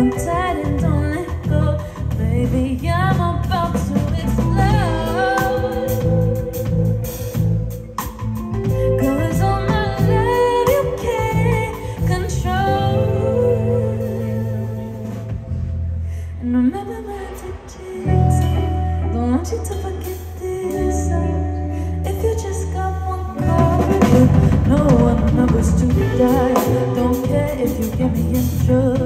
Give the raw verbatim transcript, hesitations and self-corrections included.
on tight and don't let go. Baby, I'm about to explode. Cause all my love you can't control. And remember my dictates, don't want you to forget this. If you just got one call, no one numbers to die. Don't care if you give me interest.